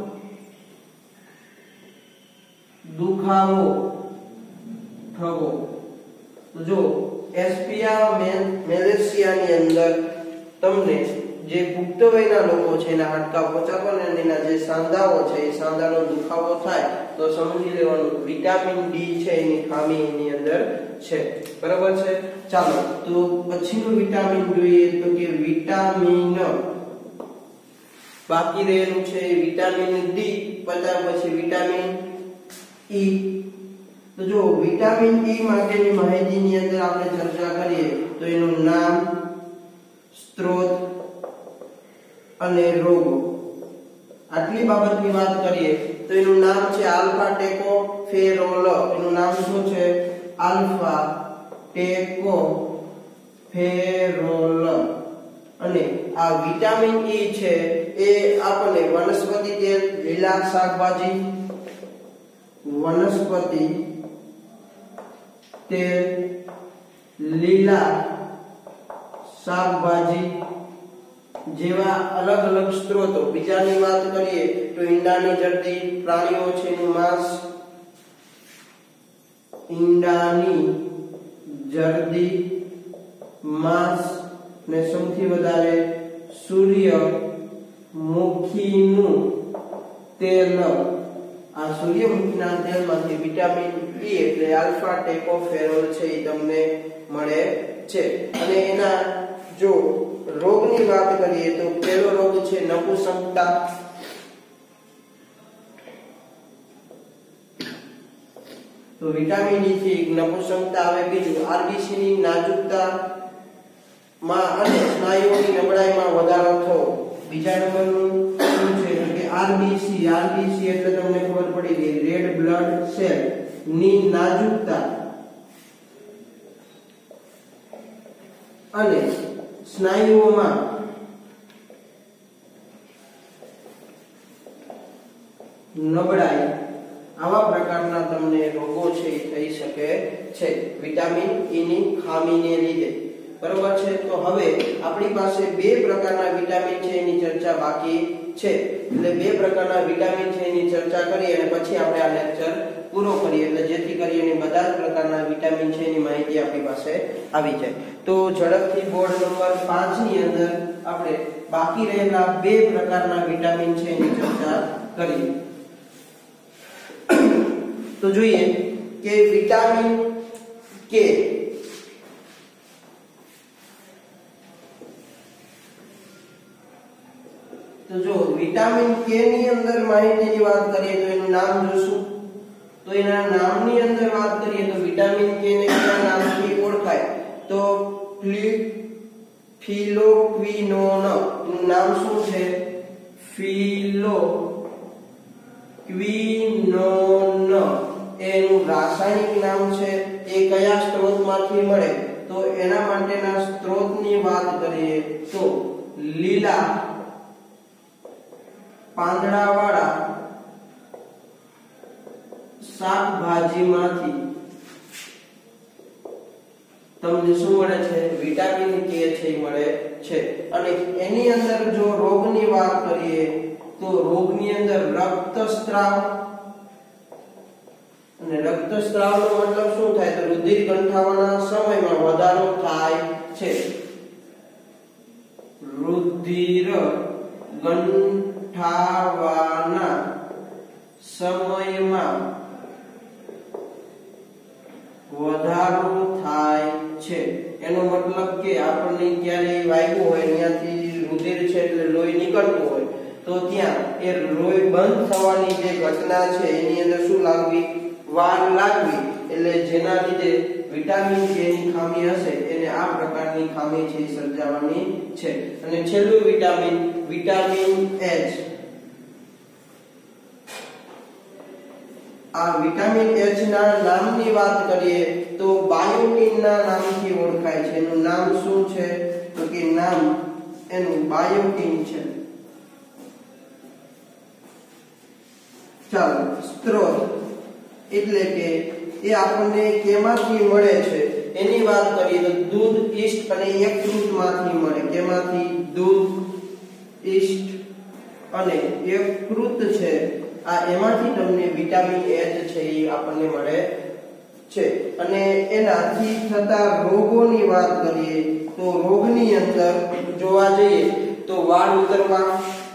દુખાવો થવો. તો જો ઓસ્પિયા મેલેસિયાની અંદર તમને જે પુખ્ત વયના લોકો છે એના હાડકા પોચા બને અને એના જે સાંધાઓ છે એ સાંધાનો દુખાવો થાય તો સમજી લેવાનું વિટામિન ડી છે એની ખામી એની અંદર છે. બરાબર છે. ચાલો તો પછીનું વિટામિન જોઈએ તો કે વિટામિન, બાકી રહેલું છે વિટામિન ડી, પછી વિટામિન ઈ. તો જો વિટામિન ઈ માટેની માહિતીની અંદર આપણે ચર્ચા કરીએ તો એનું નામ, સ્ત્રોત અને રોગો, આટલી બાબતની વાત કરીએ તો એનું નામ છે આલ્ફા ટેકોફેરોલ. એનું નામ શું છે? Alpha tocopherol. અને આ વિટામિન ઈ છે એ આપણને વનસ્પતિ તેલ, લીલા શાકભાજી, વનસ્પતિ તેલ, લીલા શાકભાજી જેવા અલગ અલગ સ્ત્રોતો. બીજાની વાત કરીએ તો ઈંડાની જરદી, પ્રાણીઓ છે એનું માંસ, ઈંડાની જરદી, માંસ ને સૌથી વધારે સૂર્યમુખીનું તેલ. આ સૂર્યમુખીના તેલમાંથી વિટામિન ઈ એટલે આલ્ફા ટેકોફેરોલ છે એ તમને મળે છે. અને એના જો રોગની વાત કરીએ તો પહેલો રોગ છે નપુંસકતા. તો વિટામિન ડી થી નપુંસકતા આવે. બીજું આરબીસી ની નાજુકતા માં અને સ્નાયુઓની નબળાઈમાં વધારો થવો. બીજા નંબરનું શું છે કે આરબીસી. આરબીસી એટલે તમને ખબર પડી ગઈ, રેડ બ્લડ સેલ ની નાજુકતા અને સ્નાયુઓમાં નબળાઈ. આવા પ્રકારના તમને રોગો છે એ થઈ શકે છે વિટામિન ઈ ની ખામીને લીધે. બરોબર છે. તો હવે આપણી પાસે બે પ્રકારના વિટામિન છે એની ચર્ચા બાકી છે. એટલે બે પ્રકારના વિટામિન છે એની ચર્ચા કરીએ અને પછી આપણે આ લેક્ચર પૂરો કરીએ, એટલે જેથી કરીને બધા જ પ્રકારના વિટામિન છે એની માહિતી આપણી પાસે આવી જાય. તો ઝડપથી બોર્ડ નંબર 5 ની અંદર આપણે બાકી રહેલા બે પ્રકારના વિટામિન છે એની ચર્ચા કરીએ. તો જોઈએ કે વિટામિન કે. તો જો વિટામિન કે ની અંદર માહિતીની વાત કરીએ તો એનું નામ જોશું. તો એના નામની અંદર વાત કરીએ તો વિટામિન કે ને કયા નામથી ઓળખાય તો ફિલોક્વિનોન. એનું નામ શું છે? ફિલોક્વિનોન એનું રાસાયણિક નામ છે. એ કયા સ્ત્રોતમાંથી મળે તો એના માટેના સ્ત્રોતની વાત કરીએ તો લીલા પાંદડાવાળા શાકભાજીમાંથી તમને શું મળે છે? વિટામિન કે છે મળે છે. અને એની અંદર જો રોગની વાત કરીએ તો રોગની અંદર રક્તસ્રાવ. અને રક્તસ્રાવનો મતલબ શું થાય તો રુધિર ગંઠાવાના સમયમાં વધારો થાય છે. રુધિર ગંઠાવાના સમયમાં વધારો થાય છે. એનો મતલબ કે આપણને ક્યારે વાગ્યું હોય ત્યાંથી રુધિર છે એટલે લોહી નીકળતું હોય તો ત્યાં એ લોહી બંધ થવાની જે ઘટના છે એની અંદર શું લાગવી? વાર લાગવી. એટલે જેના લીધે વિટામિન કે ની ખામી હશે એને આ પ્રકારની ખામી છે સર્જાવાની છે. અને છેલ્લું વિટામિન H. આ વિટામિન H ના નામની વાત કરીએ તો બાયોટીન ના નામથી ઓળખાય છે. એનું નામ શું છે? તો કે નામ એનું બાયોટીન છે. ચાલો, સ્ત્રોત એટલે કે એ આપણને કેમાંથી મળે છે એની વાત કરીએ તો દૂધ, ઈસ્ટ અને યકૃતમાંથી મળે. કેમાંથી? દૂધ, ઈસ્ટ અને યકૃત છે. આ એમાંથી તમને વિટામિન H છે એ આપણને મળે છે. અને એનાથી થતા રોગોની વાત કરીએ તો રોગની અંદર જોવા જઈએ તો વાળ ઉતરવા,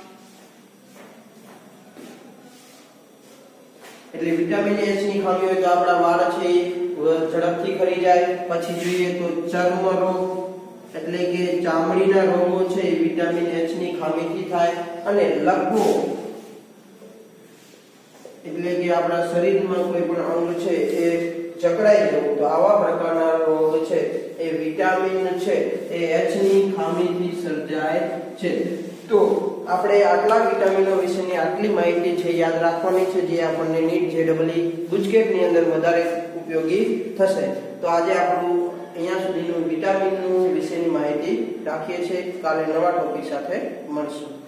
એટલે વિટામિન H ની ખામી હોય તો આપણા વાળ છે એ ઝડપથી ખરી જાય. પછી જોઈએ તો ચર્મ રોગ એટલે કે ચામડીના રોગો છે એ વિટામિન H ની ખામીથી થાય. અને લકવો એટલે કે આપણા શરીરમાં કોઈ પણ અંગ છે એ જકડાઈ જવું તો આવા પ્રકારના રોગ છે એ વિટામિન છે એ H ની ખામીથી સર્જાય છે. તો આપણે આટલા વિટામિનો વિશેની આટલી માહિતી છે યાદ રાખવાની છે જે આપણને નીટ JEE ગુજકેટની અંદર વધારે ઉપયોગી થશે. તો આજે આપણું અહીંયા સુધીનું વિટામિનનું વિશેની માહિતી રાખીએ છીએ. કાલે નવા ટોપિક સાથે મળશું.